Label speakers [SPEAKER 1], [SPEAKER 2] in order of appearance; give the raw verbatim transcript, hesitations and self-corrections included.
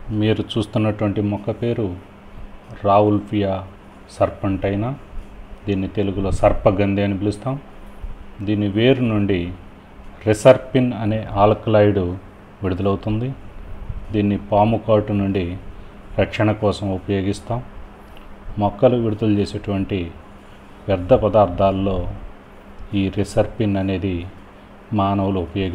[SPEAKER 1] మీరు చూస్తున్నటువంటి మొక్క పేరు రావుల్ఫియా సర్పంటైనా, దీన్ని తెలుగులో సర్పగంధి అని పిలుస్తాం. దీని వేరు నుండి రెసర్పిన్ అనే ఆల్కలాయిడ్ విడుదలవుతుంది. దీన్ని పాము కాటు నుండి రక్షణ కోసం ఉపయోగిస్తాం. మొక్కలు విడుదల చేసేటువంటి వ్యర్థ పదార్థాల్లో ఈ రెసర్పిన్ అనేది మానవులు ఉపయోగి